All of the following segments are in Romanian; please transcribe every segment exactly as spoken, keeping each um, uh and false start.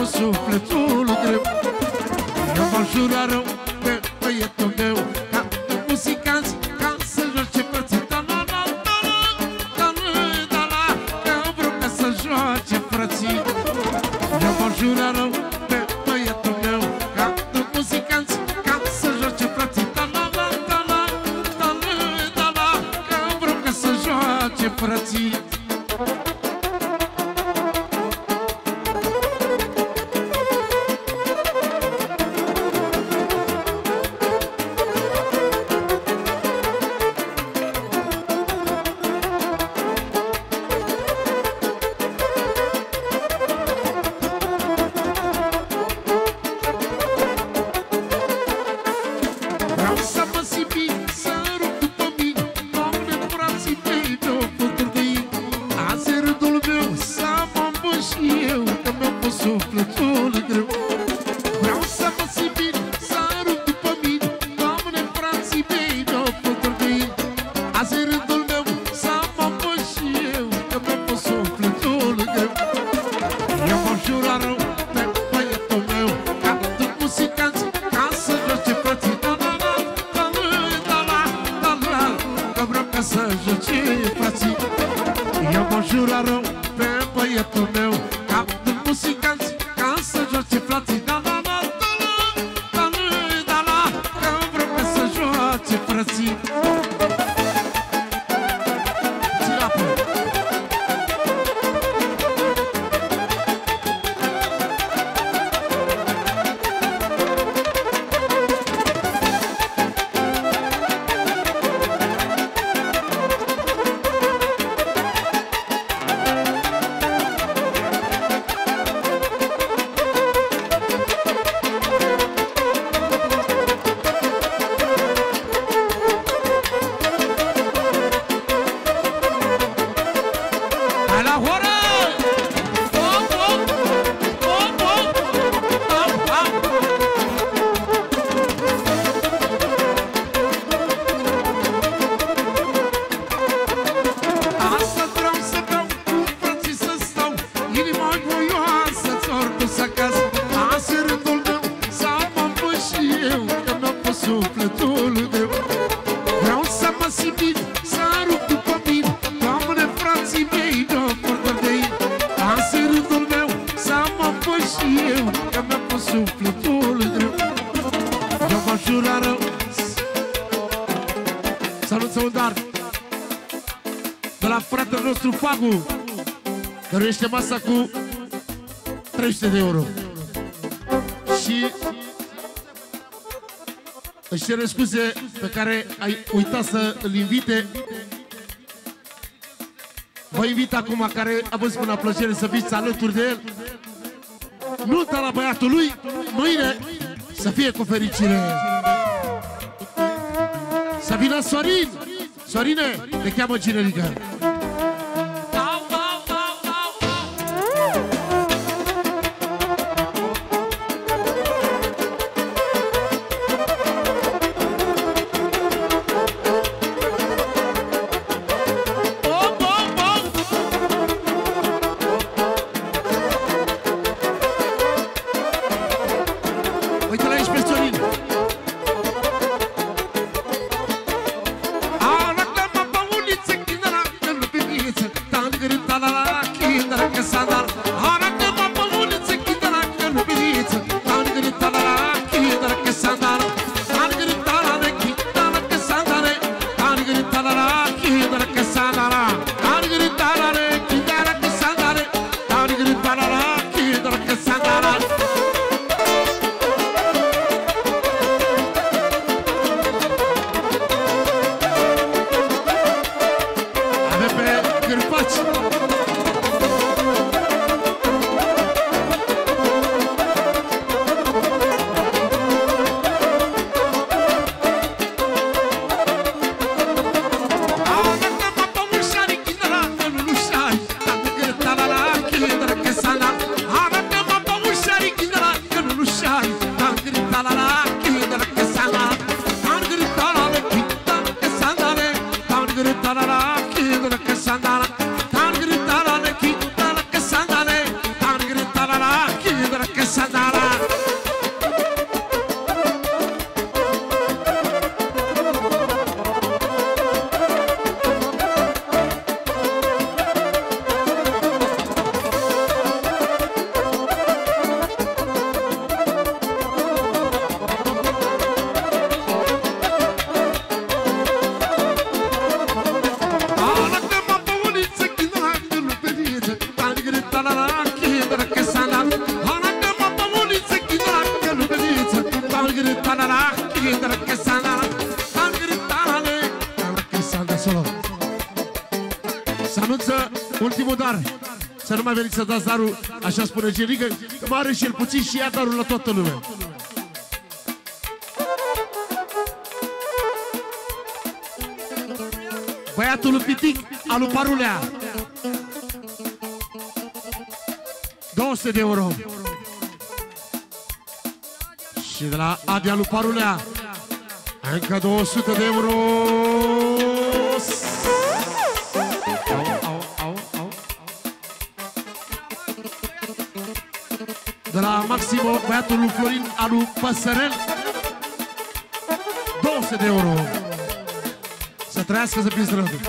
pus sufletul greu. Eu mă jura rău pe băietul meu, ca muzicanți, ca să joace frății. Da-la-la, da-la, da-la, că vreau ca să joace frății. Eu mă jura rău pe băietul meu, ca muzicanți, ca să joace frății. Da-la-la, da-la, da-la, da-la, că vreau ca să joace frății. Căruiește masa cu trei sute de euro. Și își cere scuze pe care ai uitat să îl invite. Vă invit acum, care a văzut până plăcere să fiți alături de el. Nunta la băiatul lui, mâine să fie cu fericire. Să vină Sorin. Sorine, te cheamă Ginerica. ultimul dar. Să nu mai veniți să dați darul, așa spune Gerică, că mare și el puțin și ia darul la toată lumea. Băiatul lui Pitic, al lui Parulea. două sute de euro. Și de la Adia lui Parulea, încă două sute de euro. Au, au, au, au. De la Maximo, băiatul lui Florin, al lui Păsărel, două sute de euro. Să trăiască, să fie strădul.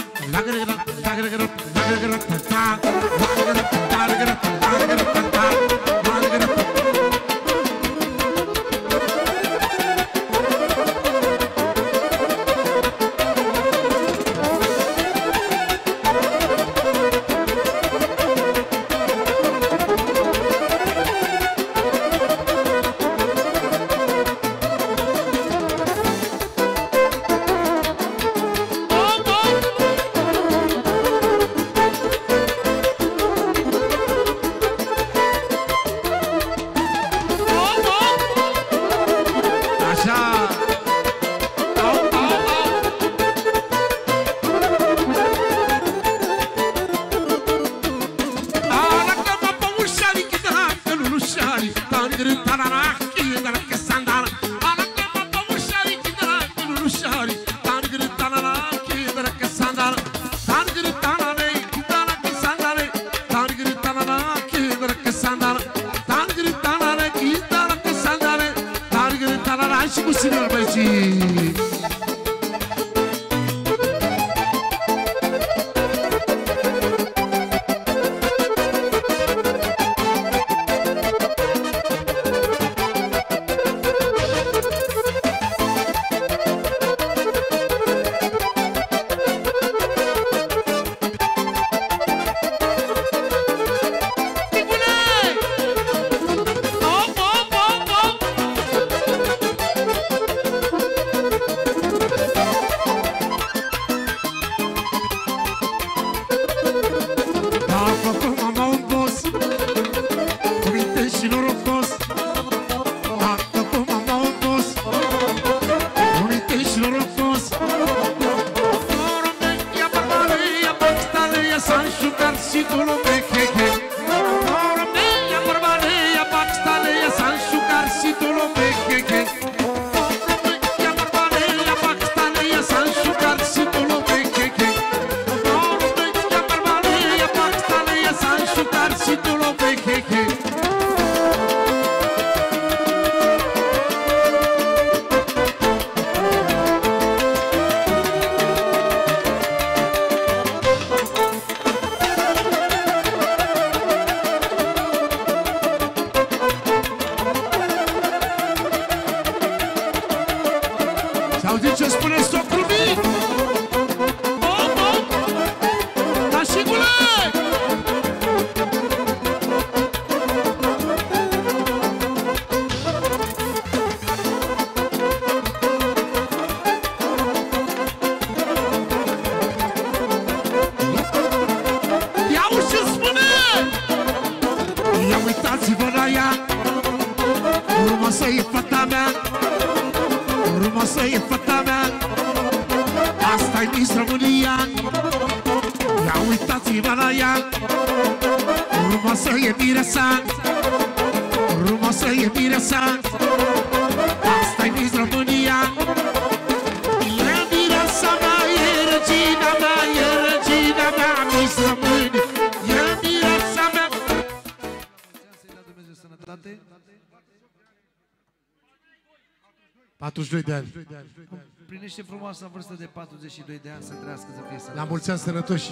patruzeci și doi de ani. Plinește frumoasa vârstă de patruzeci și doi de ani, să trăiască, să fie sănătos. La mulți ani sănătoși.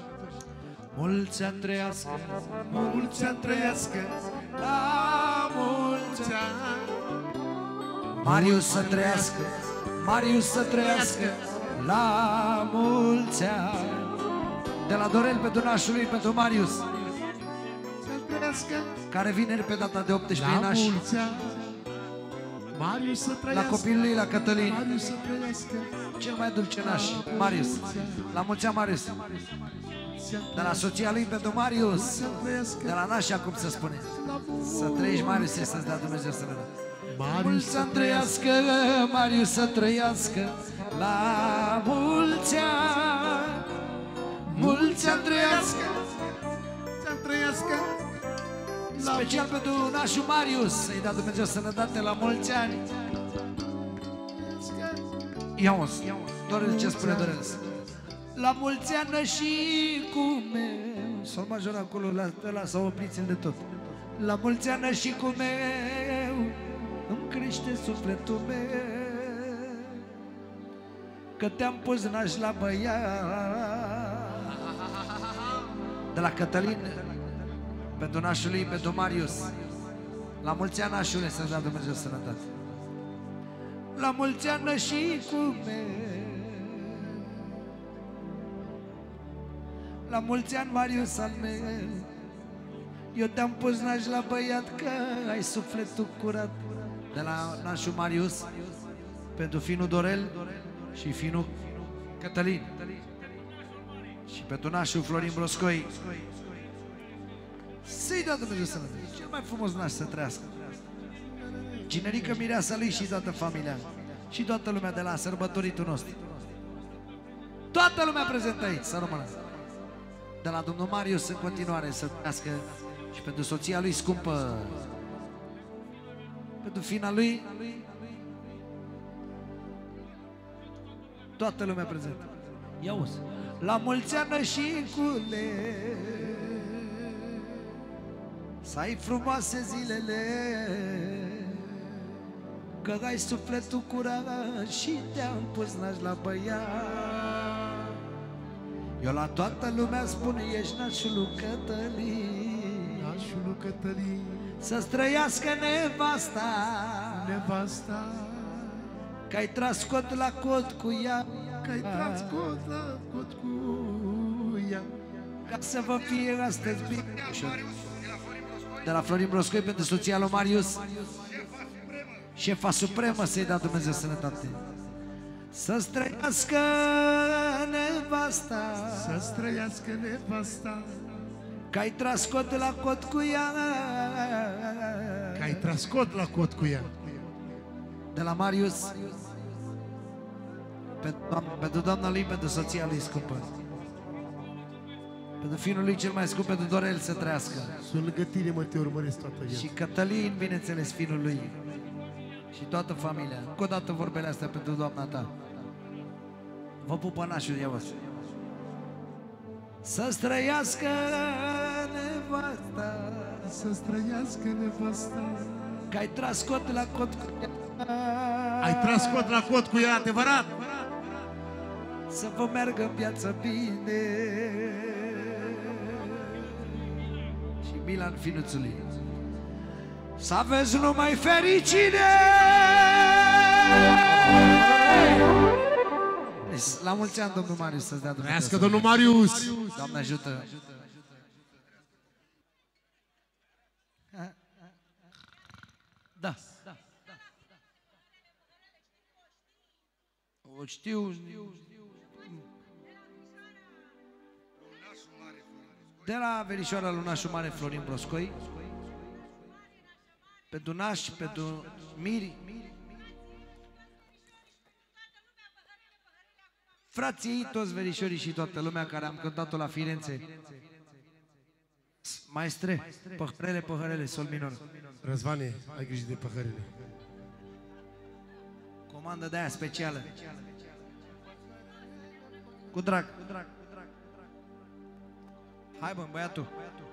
Mulți ani trăiască, mulți ani trăiască, la mulți ani. Marius să trăiască, Marius să trăiască, la mulți ani. De la Dorel pentru nașul lui, pentru Marius, care vineri pe data de optsprezece naș. Marius să trăiască. La copilul lui, la Cătălin. Marius să trăiască. Cel mai dulce naș, Marius. La mulți ani, Marius. De la soția lui pentru Marius. De la nașa, cum se spune. Să trăiești, Marius, să-ți dea Dumnezeu sănătate. Mulți să trăiască, Marius să trăiască, la mulți ani. Mulți să trăiască, să trăiască. Special pentru nașul Marius, să-i dea Dumnezeu sănătate la mulți ani. Ia-o, Dorel, ce spune Dorel? La mulți ani și cu meu. Sol major acolo, ăla s-a oprit de tot. La mulți ani și cu meu îmi crește sufletul meu, că te-am pus naș la băiat. De la Cătălin, pentru nașul lui, pentru Marius. La mulți ani, nașule, să-ți dea Dumnezeu sănătate. La mulți ani și cu meu. La mulți ani, Marius al meu. Eu te-am pus naș la băiat, că ai sufletul curat. De la nașul Marius, pentru finul Dorel și finul Cătălin. Și pentru nașul Florin Broscoi, să-i dea Dumnezeu sănătate. Cel mai frumos naș să trăiască. Cinerică, mireasa lui și toată familia. Și toată lumea de la sărbătoritul nostru. Toată lumea prezentă aici, să rămână. De la domnul Marius în continuare să trăiască. Și pentru soția lui scumpă, pentru fina lui, toată lumea prezentă. Ia-uzi. La mulți ani și cule, să ai frumoase zilele, că ai sufletul curat și te-am pus naș la băiat. Eu la toată lumea spun, ești nașul lui Cătălin, nașul lui Cătălin, să-ți trăiască nevasta, nevasta, că-ai tras cot la cot cu ea, că-ai tras cot la cot cu ea, ca să vă fie astăzi bine. De la Florin Broscoi pentru soția lui Marius, șefa supremă, să-i dea Dumnezeu sănătate. Să-ți trăiască nevasta, să-ți trăiască nevasta, că-ai tras cot la cot cu ea, că-ai tras cot la cot cu ea. De la Marius, pentru doamna lui, pentru soția lui scumpă, pentru finul lui cel mai scump, pentru Dorel, să trăiască. Sunt lângă tine, mă, te urmăresc toată viața. Și Cătălin, bineînțeles, finul lui. Și toată familia. Încă o dată vorbele astea pentru doamna ta. Vă pupă nașul, ia-vă. Să-ți trăiască nevasta, să-ți trăiască nevasta, că-ai tras cot la cot cu ea. Ai tras cot la cot cu ea, adevărat? Să vă meargă în viață bine. Și Milan finuțului, să aveți numai fericire. La mulți ani, domnul Marius, să-ți dea Dumnezeu. Trăiască, domnul Marius! Doamne ajută! Da. O știu. De la verișoara lui nașul mare Florin Broscoi, pentru naș, pentru miri, frații ei, toți verișorii și toată lumea care am cântat-o la Firenze. Maestre, păhărele, păhărele, sol minor. Răzvane, ai grijă de păhărele. Comandă de aia specială. Cu drag. Hai, bă, băiatul.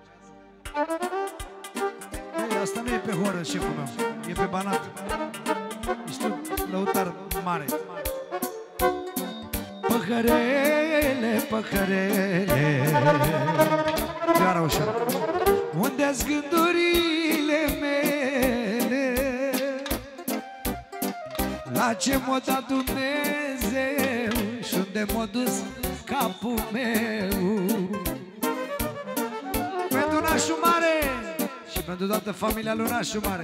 Ei, asta nu e pe horă, șeful meu. E pe banat. Ești un lăutar mare. Păhărele, păhărele, iară ușor. Unde-s gândurile mele? La ce m-a dat Dumnezeu și unde m-a dus capul meu? Pentru nașul mare și pentru toată familia lui nașul mare.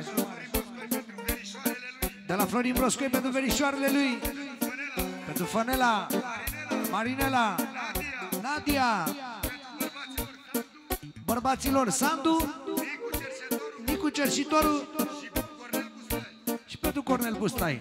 De la Florin Broscoi pentru verișoarele lui, pentru Fănela, Marinela, Nadia, bărbaților Sandu, Nicu Cerșitorul și pentru Cornel Bustai.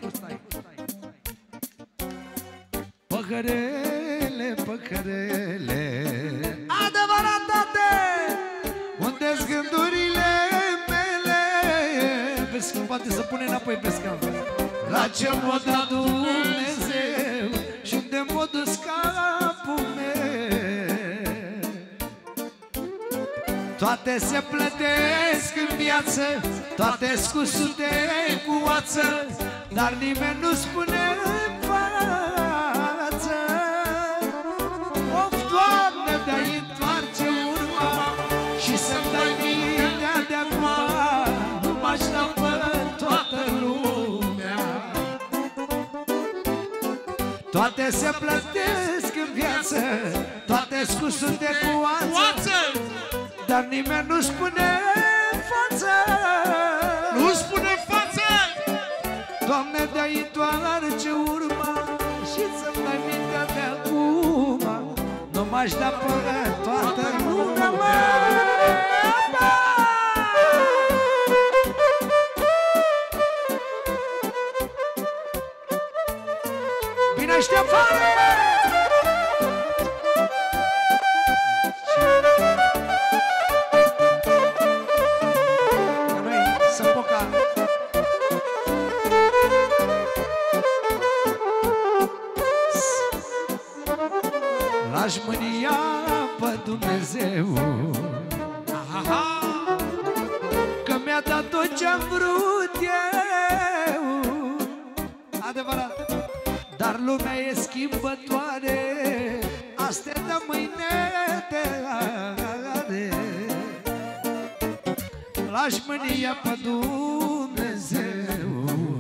Păcărele, păcărele, adevăratate, unde-s gândurile mele? Vezi cum poate să pune înapoi pe scaun. La ce m-a dat Dumnezeu și unde m-a dus capul meu? Toate se plătesc în viață, toate scusute cu oață, dar nimeni nu spune în față. Of, Doamne, de-ai întoarce urma și să-mi dai mintea de acum, nu m-aș da pe toată lumea. Toate se plătesc în viață, toate scusute cu oață, dar nimeni nu spune în față. Nu spune în față! Doamne, de-ai întoarce urma și să-mi dai mintea de acum, nu m-aș da pe toată lumea, mă! Bine, Ștefan! Că noi să poca. L-aș mânia pe Dumnezeu, că mi-a dat tot ce-am vrut eu. Adevărat. Dar lumea e schimbătoare, astea de mâine te are. L-aș mânia pe Dumnezeu,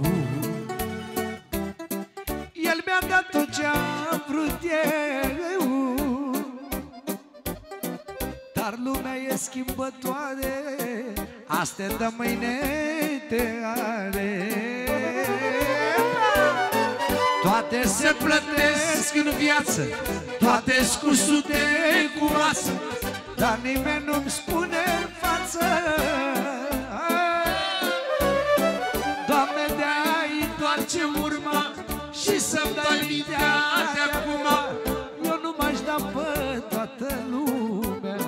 El mi-a dat tot ce-am vrut eu. Dar lumea e schimbătoare, astea de mâine te are. Toate se plătesc în viață, toate scusute cu oață, dar nimeni nu-mi spune în față. Doamne, de-ai întoarce urma și să-mi dai mintea de acum, eu nu m-aș da pe toată lumea.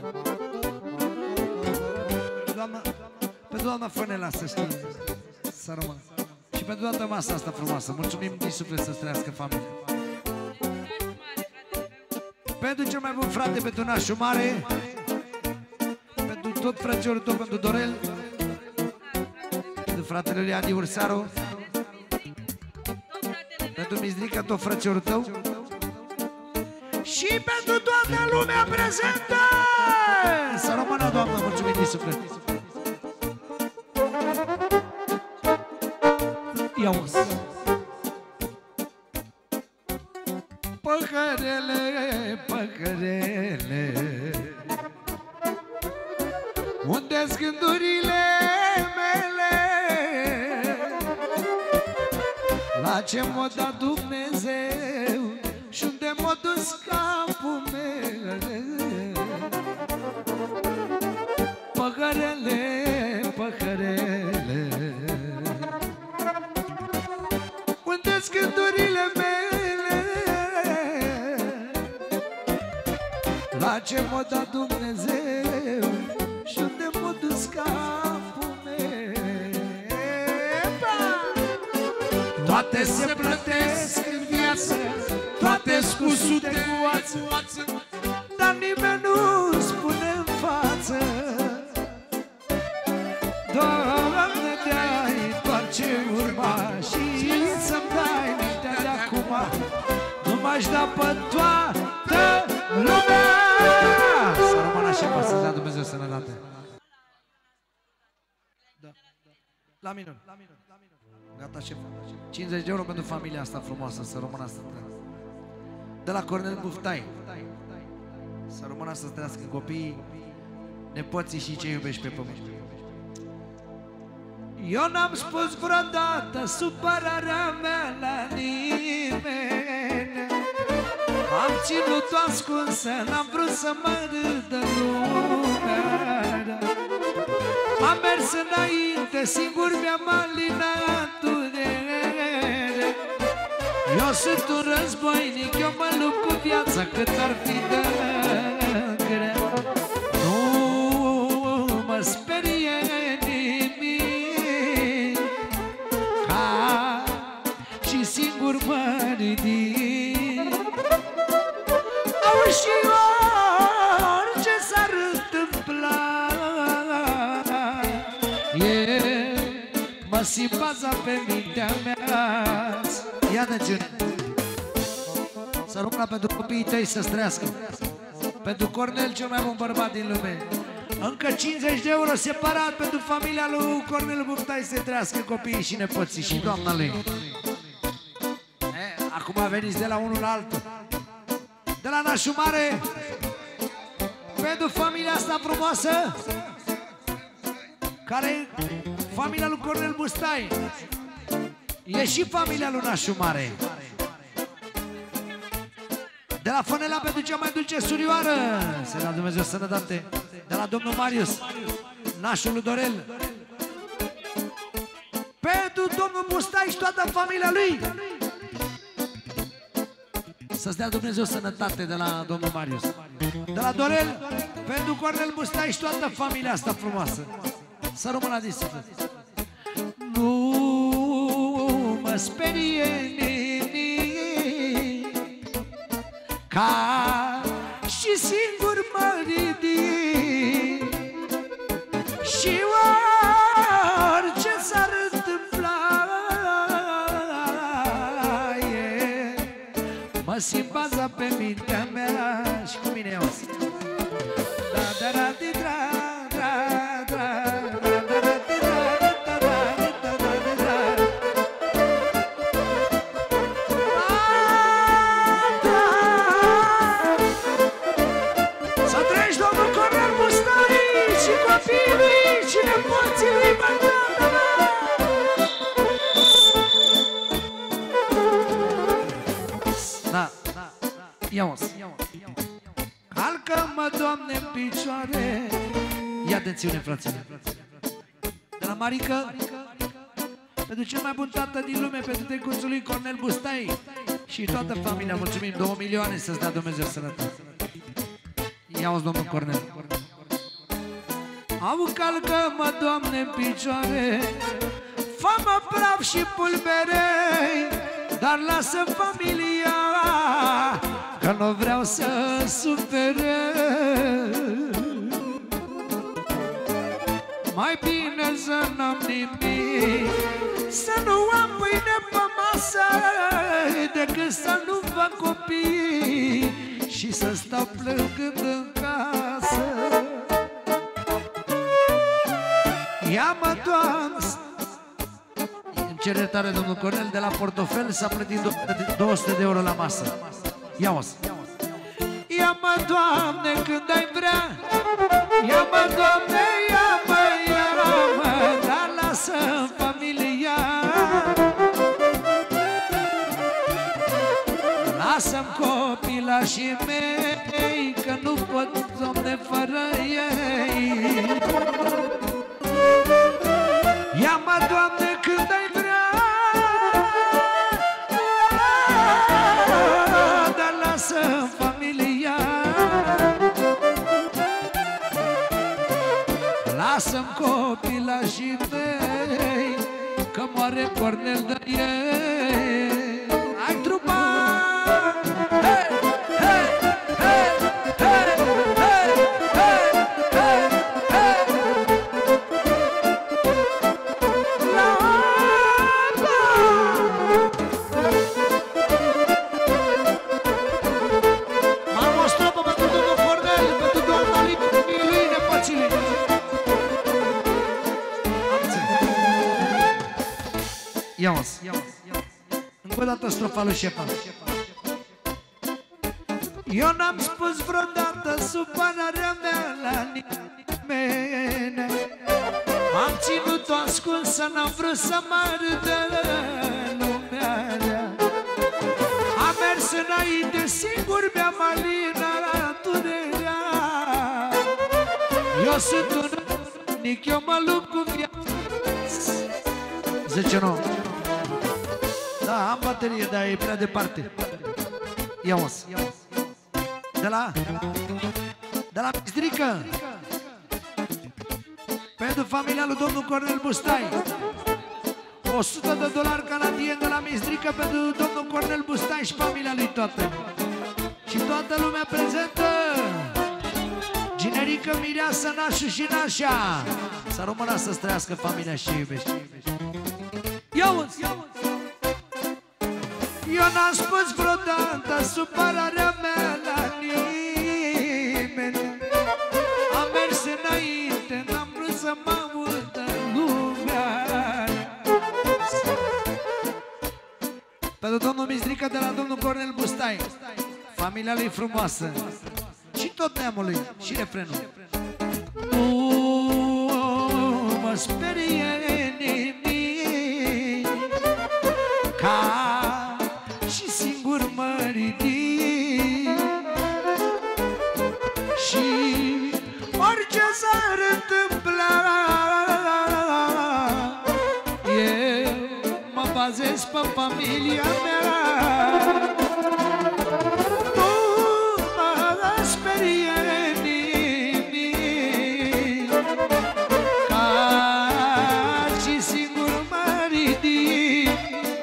Doamna, pe doamna Fănela să știi, să rămână. Și pentru toată masa asta frumoasă, mulțumim din suflet să-ți trăiască familia. Pentru cel mai bun frate, pentru nașul mare, pentru tot frățiorul tău, pentru Dorel, pentru fratele lui Adi Ursaru, pentru Mizdrica, tot frățiorul tău, și pentru toată lumea prezentă. Să rămână, Doamnă, mulțumim din suflet. Ia-o-s. Păcărele, păcărele, unde-s gândurile mele? La ce m-a dat Dumnezeu și unde m-a dus capul meu? Păcărele, păcărele, unde-s gândurile mele? La ce m-a dat Dumnezeu și unde m-a dus capul meu? Toate se plătesc în viață, toate scusute cu oață, dar nimeni nu spune în față. Doamne, de-ai întoarce urma și să-mi dai mintea de acum, nu m-aș da pe toată lumea. Să rămână așa, pa, să-ți dea Dumnezeu sănătate. Da. La minut. Gata, șef. cincizeci de euro pentru familia asta frumoasă, să rămână să trăiască. De la Cornel Buftai. Să rămână să trăiască copiii, nepoții și ce iubești pe pământ. Eu n-am spus vreodată supărarea mea la nimeni, am ținut-o ascunsă, n-am vrut să mă râdă lumea. Am mers înainte, singur mi-am alinat durere. Eu sunt un războinic, eu mă lupt cu viața cât ar fi de grea. Nu mă sperie nimic, ca și singur mă ridic. Auzi și orice s-ar întâmpla, eu mă simt baza pe mintea mea. Ia atențiune! Să rog la pentru copiii tăi să-ți trăiască. Pentru Cornel, cel mai bun bărbat din lume. Încă cincizeci de euro separat pentru familia lui Cornel Buftai să trăiască copiii și nepoții și doamna lui. E, acum veniți de la unul la altul. De la nașul mare, pentru familia asta frumoasă, care familia lui Cornel Buftai. E și familia lui nașul mare. De la Fănela pentru cea mai dulce surioară, să dea Dumnezeu sănătate. De la domnul Marius, nașul lui Dorel. Pentru domnul Bustai și toată familia lui, să-ți dea Dumnezeu sănătate de la domnul Marius. De la Dorel, pentru Cornel Bustai și toată familia asta frumoasă. Să rămână din suflet. Nu mă sperie nimic, ca și singur mă ridic. Și orice s-ar întâmpla, yeah, mă simt baza pe mintea mea. Și cu mine eu. Da, da, da, da, da, da, și nepoții lui Bătrână. Da, da, ia-o. Calcă-mă, Doamne, în picioare. Ia atențiune, fraților. De la Marică, pentru cel mai bun tată din lume, pentru tăicuțul lui Cornel Bustai și toată familia, mulțumim, două milioane să-ți dea Dumnezeu sănătate. Ia-o, domnul Cornel. Au calcă-mă, Doamne, în picioare, fă-mă praf și pulbere, dar lasă familia, că nu vreau să sufere. Mai bine să n-am nimic, să nu am pâine pe masă, decât să nu fac copii și să stau plângând în casă. Ia-mă, Doamne! Îmi cer iertare, domnul Cornel, de la portofel s-a plătit două sute de euro la masă. Ia-o! Ia-mă, Doamne, când ai vrea, ia-mă, Doamne, ia-mă, ia-mă, dar lasă familia. Lasă-mi copilașii mei, că nu pot, Doamne, fără ei. Ia-mă, Doamne, când ai vrea, dar lasă familia. Lasă-mi copilașii mei, că moare Cornel de ei. Hai, trupa! Hey, hey, hey, hey, hey, hey, hey, hey. Ia-o! Încă o dată strofa lui Șefa. Eu n-am spus vreodată supărarea mea la nimeni, am ținut-o ascunsă, n-am vrut să mă râdă lumea. Am mers înainte, singur mi-am alinat durerea. Eu sunt un Nici eu mă lupt cu viața. Zice nu. Da, am baterie, dar e prea departe. Ia-o. De la... De la Mistrică. Pentru familia lui domnul Cornel Bustai. o sută de dolari canadieni de la Mistrică pentru domnul Cornel Bustai și familia lui toată. Și toată lumea prezentă. Ginerică, Mireasă, Nașu și Nașa. Să rămână să-ți trăiască familia și iubești. Ia-uți! Eu n-am spus vreodată supărarea mea la nimeni. Am mers înainte, n-am vrut să mă audă lumea. Pentru domnul Mistrică de la domnul Cornel Bustai, familia lui frumoasă și tot neamul lui, și refrenul. Nu mă sperie nimic, ca și singur mă ridic, și orice s-ar întâmpla, eu mă bazez pe familia mea. Nu mă sperie nimic, ca și singur mă ridic.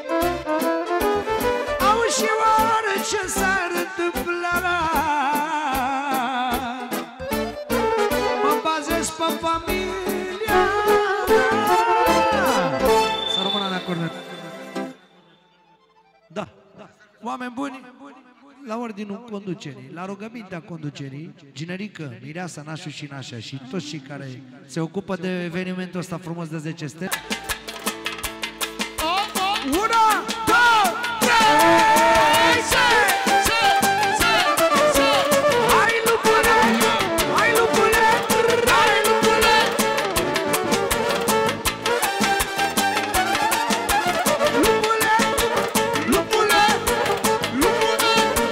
Au și orice s-ar întâmpla, mă bazez pe familia mea. Să rămână la Cornel. Da, oameni buni, la ordinul conducerii, la rugămintea conducerii, Ginerică, Mireasa, Nașu și Nașa și toți cei care se ocupă de evenimentul ăsta frumos de zece stele. Una, două, trei, se, se, se, se. Hai lupule, hai lupule, hai lupule. Lupule, lupule, lupule.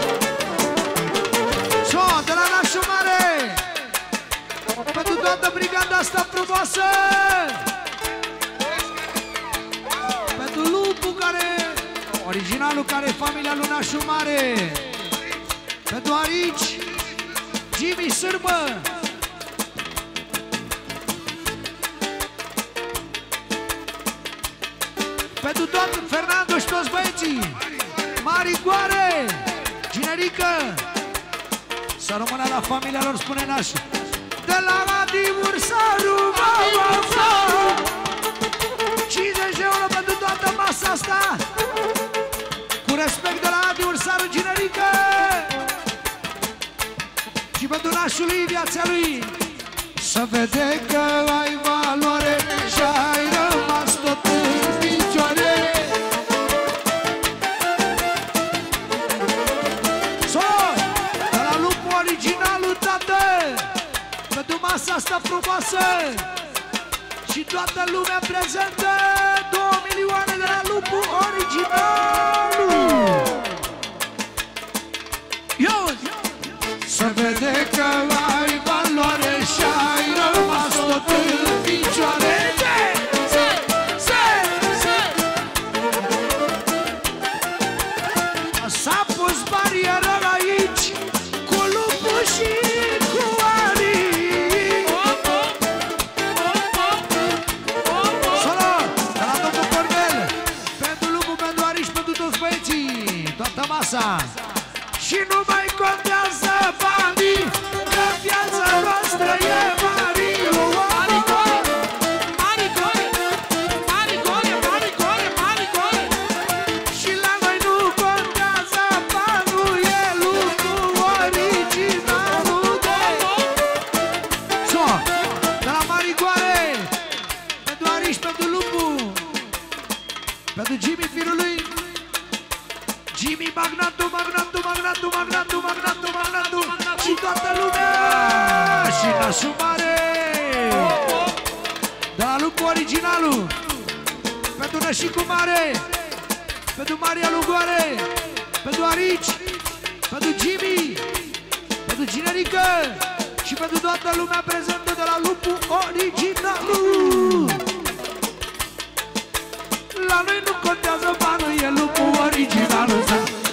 So, de la Nașu Mare, pentru toată brigada asta frumoasă. Pentru lupul care, originalul care e familia lui Nașu Mare. Pentru Arici, Jimmy Sârbă. Pentru toată Fernando și toți băieții. Mari Goare, Ginerică. Să rămână la familia lor, spune Nașu. De la Radi Ursaru, cincizeci de euro pentru toată masa asta. Cu respect de la Adi Ursaru, Ginerică. Și pentru Nașul lui, viața lui. Să vede că ai valoare și ai rămas tot în picioare. So, de la lupul originalul, tată, pentru masa asta frumoasă și toată lumea prezentă, două milioane de la lupul originalul. Să vede că ai valoare și ai rămas tot în picioare. Se, se, se. S-a pus barieră aici cu lupul și cu Arici. Solo, de la domnul Cornel, pentru lupul, pentru Arici, pentru toți băieții, toată masa. Și nu mai contează banii, că viața noastră e Mario. Maricole, maricole, maricole, maricole, maricole. Și la noi nu contează banul, e lucrul originalul de. So, de la Maricoare, pentru Arici, pentru Lupu, pentru Jimmy, firul lui Jimmy, Magnatu, Magnatu, Magnatu, Magnatu, Magnatu, Magnatu și toată lumea. Și Nașu Mare, de la lupul originalul, pentru Nășicu Mare, pentru Maria Lugoare, pentru Arici, pentru Jimmy, pentru Ginerică Și pentru toată lumea prezentă de la Lupu Originalul. La noi nu contează banul, e Lupu Originalul.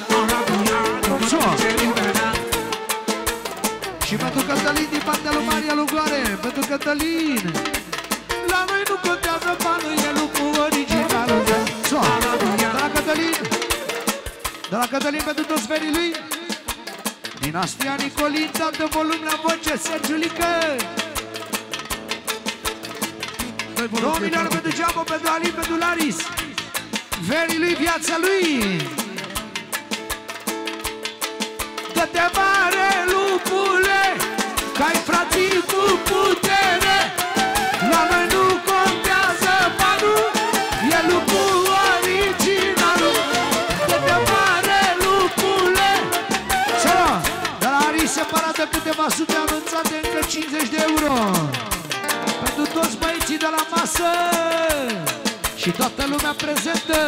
Și pentru Cătălin din partea lui Maria Lugoare, pentru Cătălin. La noi nu contează banul, e Lupu Originalul. De la Cătălin, de la Cătălin pentru toți verii lui. Dinastia Nicolin, dată volum la voce, Sergiulică. Două milioane pentru Geambo, pentru Alin, pentru Laris. Verii lui, viața lui. Dă-te mare, lupule, că-ai frații cu putere. La noi nu contează banul, e Lupu Originalul. Dă-te mare, lupule. Sără, de la Aris separată câteva sute anunțate, încă cincizeci de euro. Pentru toți băieții de la masă și toată lumea prezentă.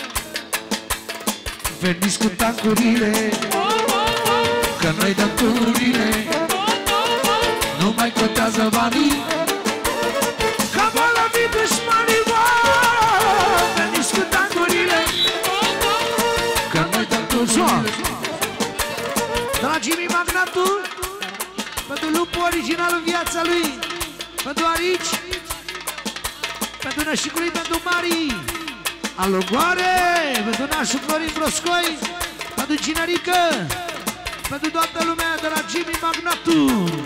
Veniți cu tancurile, că noi dăm tururile. Nu mai contează banii, că vă lăvi dușmanii. Veniți cu tancurile, că noi dăm tururile. De la Jimmy Magnatul, pentru Lupu Original în viața lui, pentru Arici, pentru Nășicului, pentru Mari, Alugoare, pentru nașul Florin Broscoi, pentru Ginerică, pentru toată lumea de la Jimmy Magnatu,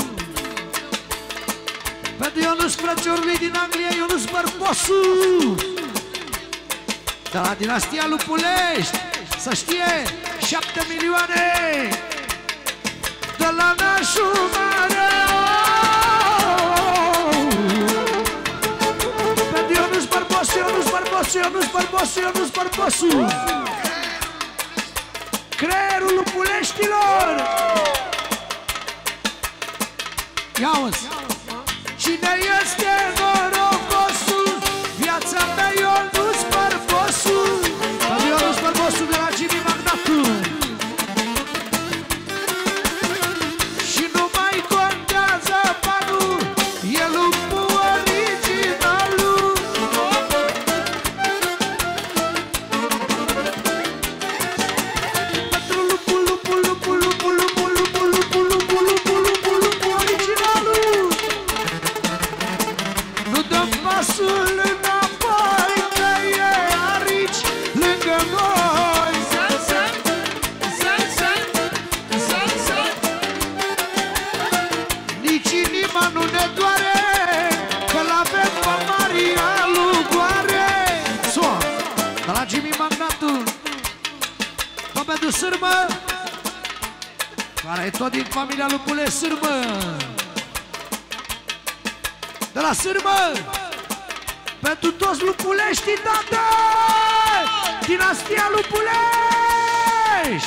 pentru Ionus Frăciorului din Anglia, Ionus Bărbosu, de la dinastia Lupulești, să știe, șapte milioane, de la nașul Mare. Ionus Bărbosu, Ionus Bărbosu, Ionus Bărbosu, Ionus Bărbosu, creierul Lupuleștilor. Ia-uzi, cine este norocosul? Viața mea, Ionus Bărbosu. Ionus Bărbosu de la Jimmy Magnatu. Și nu mai contează banul, e Lupu Originalul. Pentru Lupu, Lupu, Lupu, Lupu, Lupu, Lupu, Lupu, Lupu, Lupu, Lupu, Lupu Originalul. Nu dăm pasul înapoi, că e Arici lângă noi. Zan, zan, zan, zan, zan, zan. Nici inima nu ne doare, că l-avem pe Maria Lugoare. Soa, de la Jimmy Magnatu, tot pentru Sârmă, care e tot din familia Lupule Sârmă. De la Sârmă, pentru toți lupuleștii, tată! Dinastia Lupulești!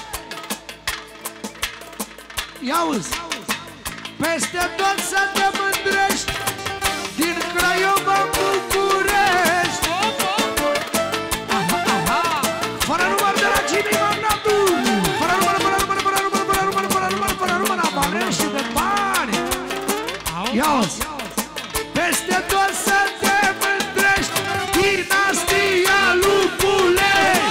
Ia-uzi! Peste tot să te mândrești, din Craiova în București. Aha, aha. Fără număr de la Jimmy Magnatu, fără număr, fără număr, fără număr, fără număr, fără număr, fără număr, aboneri și de bani. Ia-uzi! Peste tot să te mândrești, dinastia Lupulești.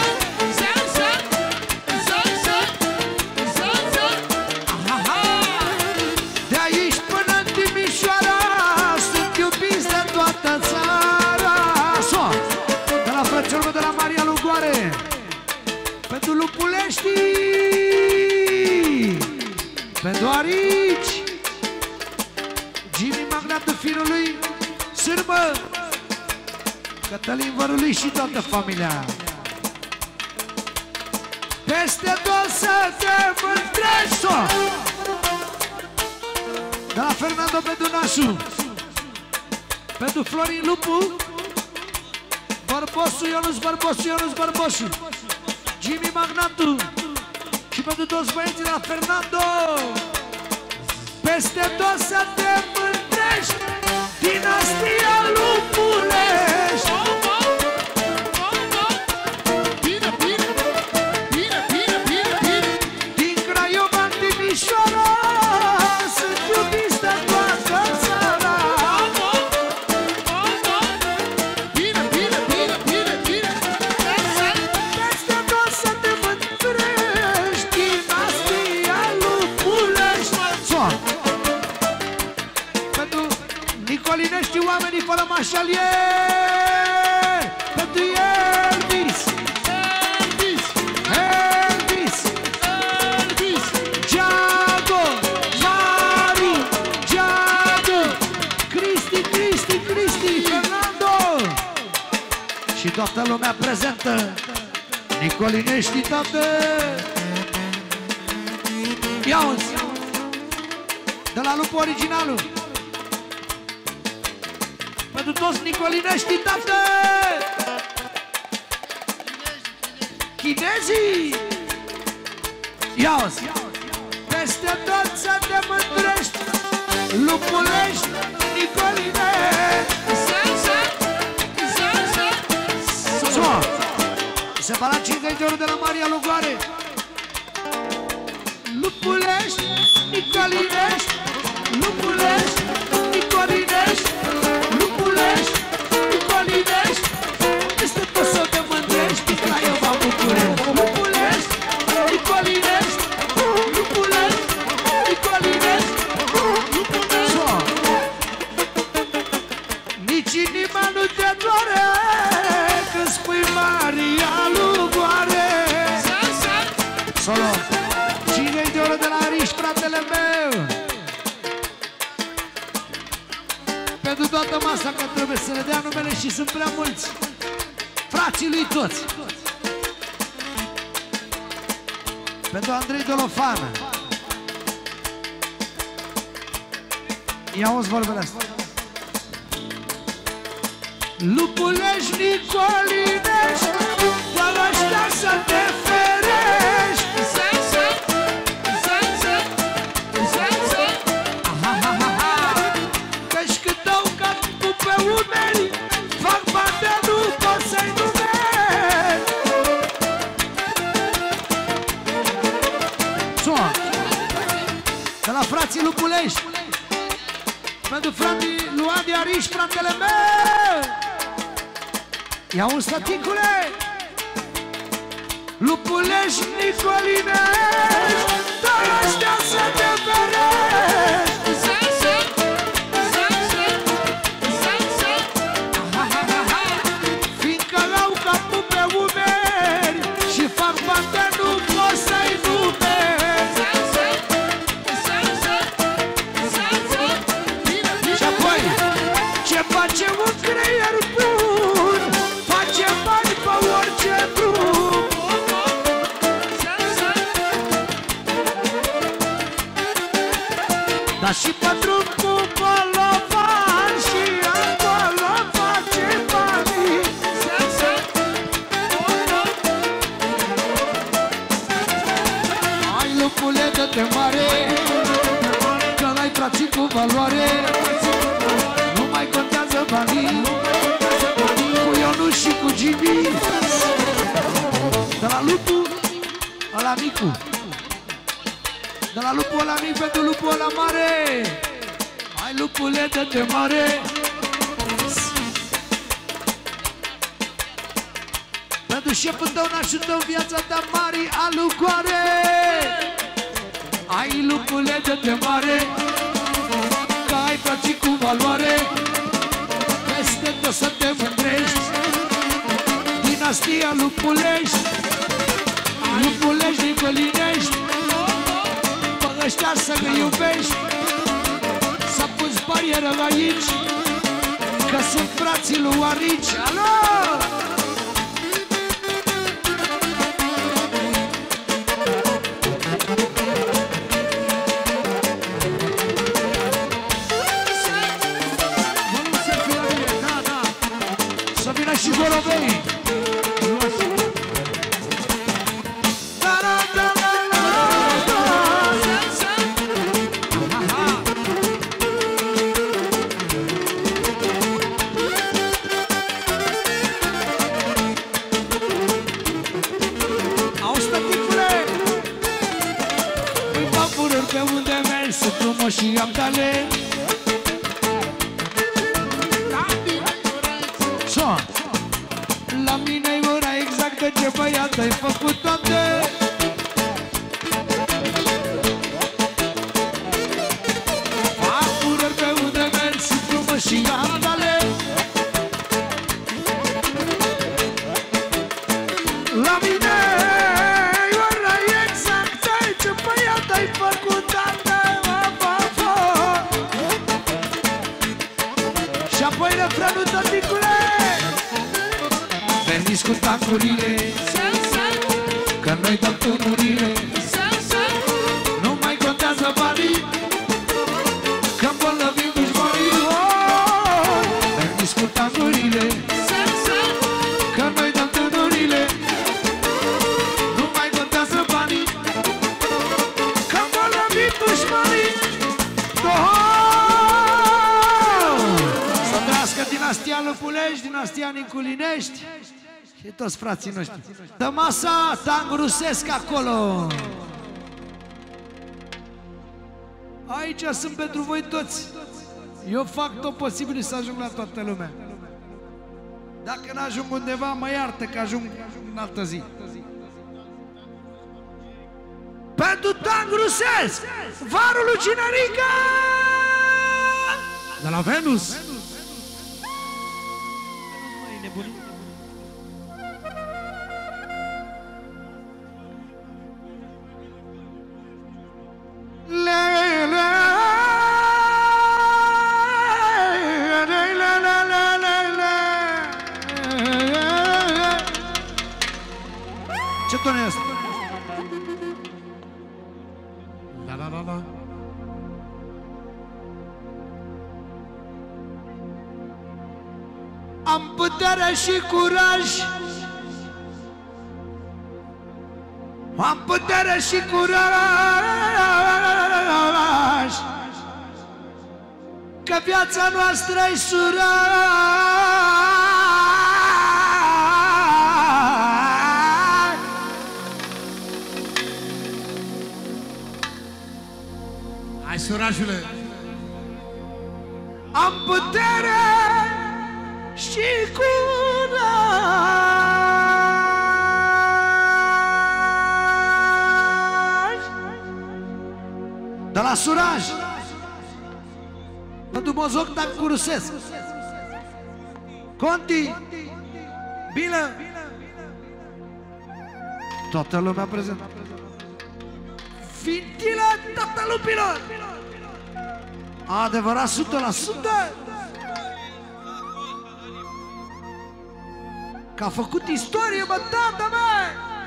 De aici până în Timișoara sunt iubiți de toată țara. De la frățiorul de la Maria Lugoare, pentru Lupuleștii, pentru Arici, Jimmy Magnatu fiului Sârmă, Cătălin Vărului și toată familia. Peste tot să te mândrești. De la Fernando pentru Nașu, pentru Florin Lupu, Bărbosu, Ionus Bărbosu, Ionus Bărbosu, Jimmy Magnatu și pentru toți băieții de la Fernando. Peste tot să te mândrești, dinastia Lupulești. Bine, bine, bine, bine, bine, bine. Din Craiova în Timișoara sunt iubiți Și toată lumea prezentă. Nicolinești, tată. Ia-uzi de la lupul originalul. Pentru toți Nicolinești, tată. Chinezii. Ia-uzi peste tot să te mândrești, Lupulești, Nicolinești. Separat cincizeci de euro de la Maria Lugoare. Lupulești, Nicolinești, Lupulești, Nicolinești, Lupulești, Nicolinești. Este tot să te mândrești, Craiova, București. Lupulești, Nicolinești, Lupulești, Nicolinești, Lupulești. Nici inima nu te doare când spui Maria Lugoare. Solo cincizeci de euro de la Ariș, fratele meu. Pentru toată masa, că trebuie să le dea numele și sunt prea mulți. Frații lui toți. Pentru Andrei Dolofană. Ia-uzi vorbele astea. Lupulești, Nicolinești, doar ăștia să te ferești. Căci când dau capul pe umeri, fac bate, nu pot să-i numeri. De la frații Lupulești, pentru frații lui Adi Ariș, fratele meu. Ia-uzi, tăticule. Lupulești, Nicolinești, dar ăștia să te ferești. Fiindcă au capul pe umeri și fac bate, nu pot să-i numeri. Și apoi, ce face un creier bun, face bani pe orice drum. Dar și pătrund cu bolovan și acolo face bani. Ai, lupule, dă-te mare, că n-ai frații cu valoare. Nu mai contează banii, cu Ionu și cu Jimmy. De la lupul ăla micu, de la lupul ăla mic pentru lupul ăla mare. Hai, lupule, dă-te mare. Pentru șeful tău, nașul tău, viața ta mare, Alugoare. Hai, lupule, dă-te mare, că ai frații cu valoare. Peste tot să te mândrești, dinastia Lupulești. Lupulești, Nicolinești, pe ăștia să-i iubești. S-a pus barieră aici, că sunt frații lui Arici. Alo! Să vină și Gorovei. Pe unde mergi sunt frumos și am talent. La mine-i ora exactă ce băiat ai făcut toate. Apurări pe unde mergi sunt frumos și am talent. La mine-i ora exactă ce băiat ai făcut toate. Și apoi refrenul, tăticule. Veniți cu tancurile, că noi dăm tunurile. Nu mai contează banii, că îmbolnăvim dușmanii. Veniți cu tancurile, că noi dăm tunurile. Nu mai contează banii, că îmbolnăvim dușmanii. Să trăiască dinastia Lupulești, dinastia Niculinești și toți frații noștri. Dă masa, tango rusesc acolo. Aici sunt pentru voi toți. Eu fac tot posibil să ajung la toată lumea. Dacă n-ajung undeva, mă iartă că ajung în altă zi. Pentru tango rusesc, Varul lui Cinerica! De la Venus. Ce ton e asta? La la la la. Am putere și curaj, am putere și curaj, că viața noastră-i suraj. Hai, surajule. Am putere și curaj. De la suraj, pentru Mozoc Tancu Rusesc, Conti, Bilă, toată lumea prezentă. Fintilă, toată lupilor. Adevărat, o sută la sută. Că a făcut istorie, bă, tata mea!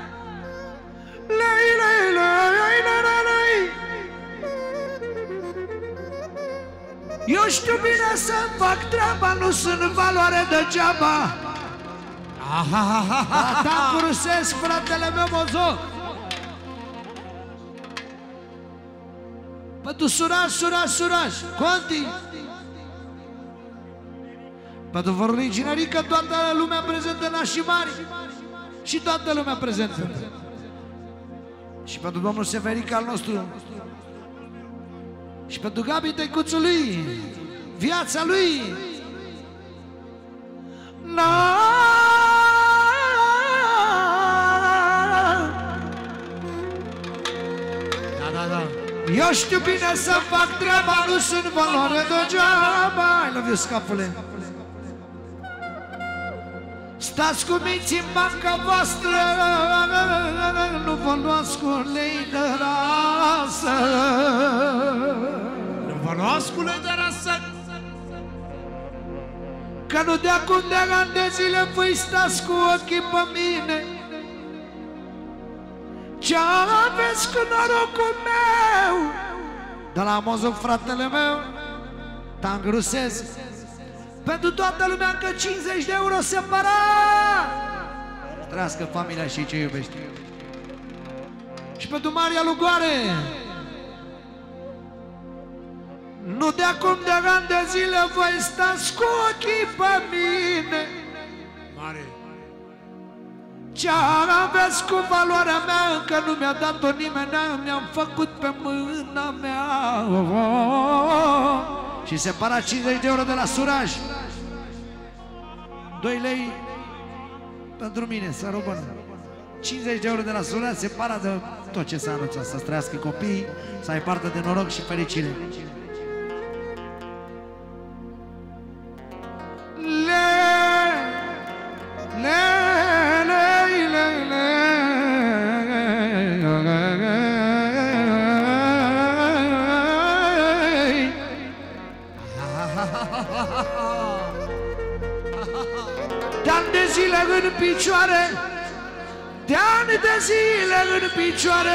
Lei, lei, lei, lei, lei, lei. Eu știu bine să-mi fac treaba, nu sunt în valoare degeaba. Tancu Rusesc, fratele meu Mozoc. Pentru suraj, suraj, suraj, Conti. Pentru Varul lui Cinerica, toată lumea prezentă, nașii mari și toată lumea prezentă. Și pentru domnul Severica al nostru și pentru Gabi, tăicuțul lui, viața lui. Na Da, da, da. Eu știu bine să fac treaba, nu sunt valoare degeaba. I love you, scapule. Stați cu minții în banca voastră, nu vă luați cu lei de rasă. Nu vă luați cu lei de rasă. Că nu de acum de ani de zile voi stați cu ochii pe mine. Ce aveți cu norocul meu? De la Mozoc, fratele meu, Tancu Rusesc. Pentru toată lumea încă cincizeci de euro separat. Trăiască familia și ce iubește. Și pentru Maria Lugoare. Nu de acum de ani de zile voi stați cu ochii pe mine. Mare. Ce aveți cu valoarea mea, încă nu mi-a dat-o nimeni, mi-am făcut pe mâna mea. Și separat cincizeci de euro de la suraj. doi lei pentru mine, să robănă. cincizeci de euro de la suraj, separat de tot ce s-a anunțat. Să-ți trăiască copiii, să ai parte de noroc și fericire. Le, le, le, le, le. Te-am zile în picioare, de ani de zile în picioare.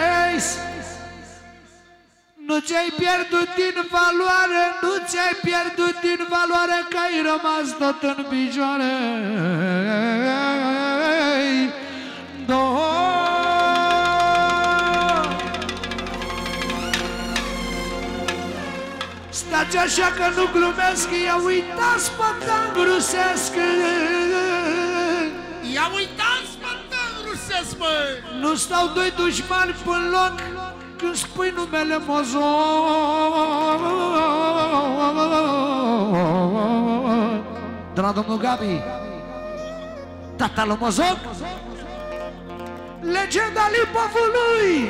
Nu ți-ai pierdut din valoare, nu ți-ai pierdut din valoare, că ai rămas tot în picioare. Stați așa că nu glumesc, ia uitați pe tank rusesc. Ia uitați pe tank rusesc, măi! Nu stau doi dușmani pe-n loc când spui numele Mozoc. De la domnul Gabi, tata lui Mozoc, legenda Lipovului.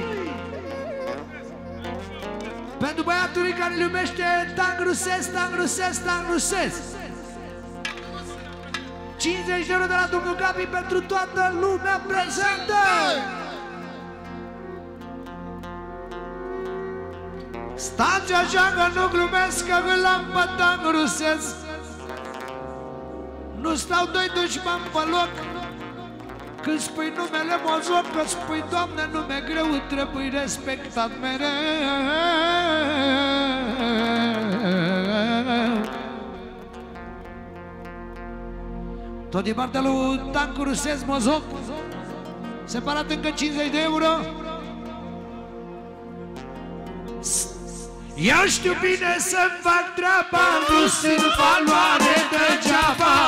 Pentru băiatul care îl iubește tank rusesc, tank rusesc, tank rusesc. cincizeci de euro de la domnul Gabi pentru toată lumea prezentă. Stați așa că nu glumesc, că îl am pe tank rusesc. Nu stau doi dușmani pe loc când spui numele Mozoc, că spui, Doamne, nume greu, trebuie respectat mereu. Tot din partea lui tank rusesc Mozoc, separat încă cincizeci de euro. Eu știu bine să-mi fac treaba, nu sunt valoare degeaba.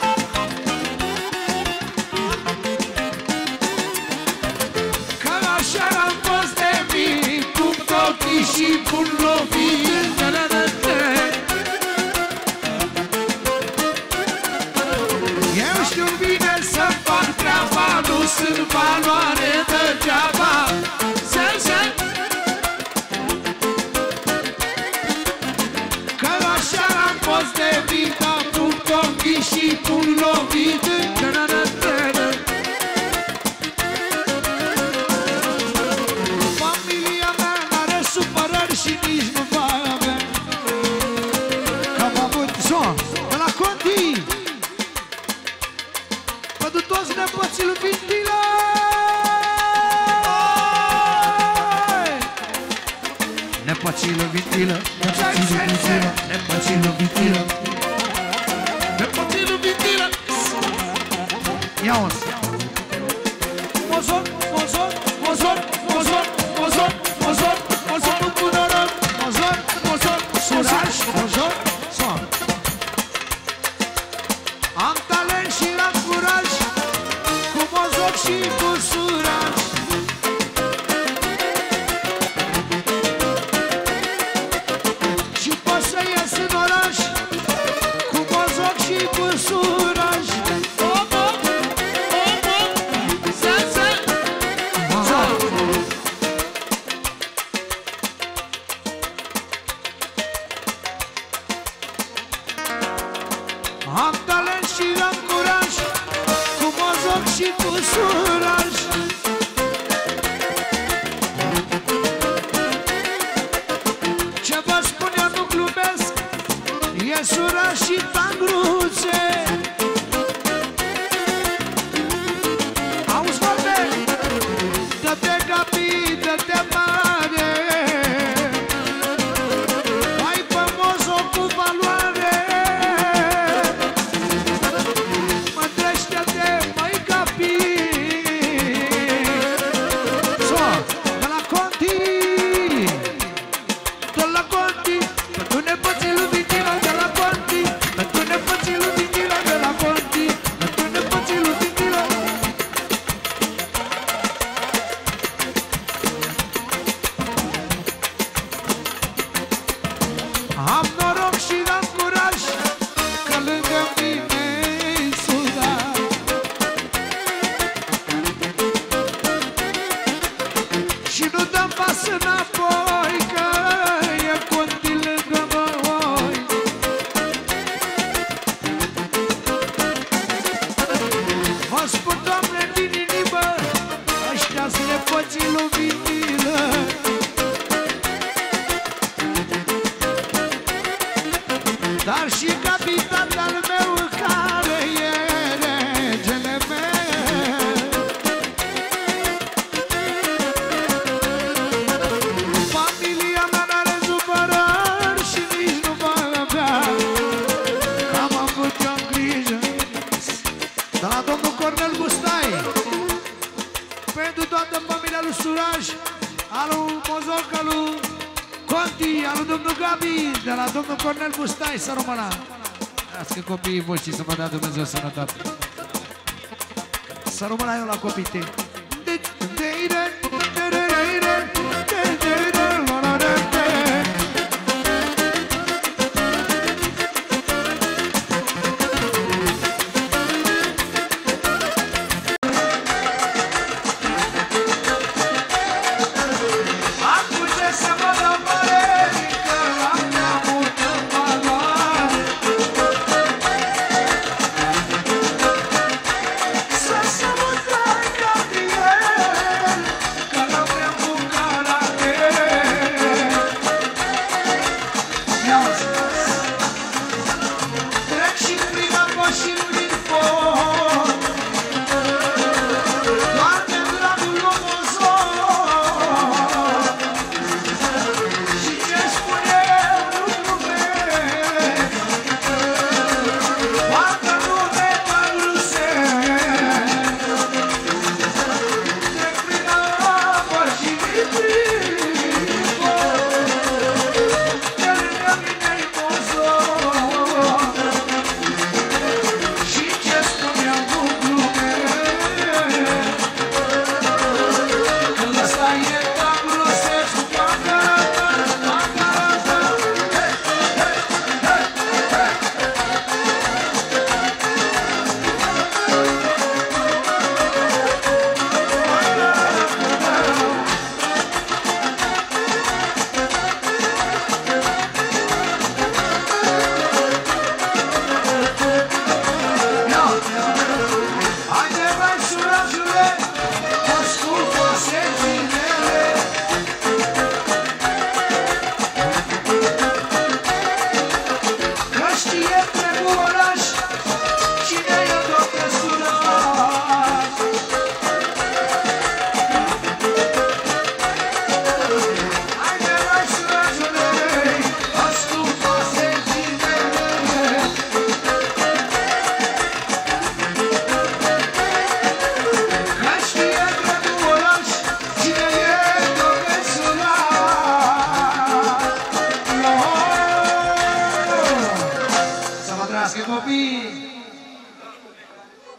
Că așa am fost de mic, cum ochii și pun lovit. Eu știu bine să-mi fac treaba, nu sunt valoare degeaba. Fost de vita, pun ochii și pun lovit. Familia mea n-are supărări și nici nu va avea. Că am avut son de la Conti pentru toți nepoții lui Vintilă. Nepoții lui Vintilă, nepoții lui Vintilă, nepoții lui Vintilă, nepoții lui Vintilă. Ia-o-ți! Mozoc, Mozoc, Mozoc, Mozoc, Mozoc, Mozoc, Mozoc, Bucurărăm, Mozoc, Mozoc, Suraș, Mozoc, Son. Am talent și am curaj, cu Mozoc și cu Suraș. Suraj, oh, oh, oh, oh, se, se. Am talent și am curaj, cu Mozoc și cu Suraj. Ce vă spun eu nu glumesc, e Suraj și tank rusesc. Auzi, vorbe, dă-te Gabi, dă-te mare, hai pe Mozoc cu valoare. Mândrește-te, măi Gabi. So, de la Conti, de la Conti, pentru nepoții lui Vintilă, de la Conti, pentru nepoții Cornel Bustai, pentru toată familia lui Suraj, alu Mozoc, alu Conti, alu domnul Gabi, de la domnul Cornel Bustai, să rămână. Las că copiii voștri să vă dea Dumnezeu sănătate. Să rămână eu la copii tăi.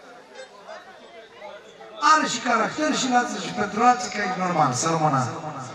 Are și caracter și lață și pentru alții că e normal, să rămână.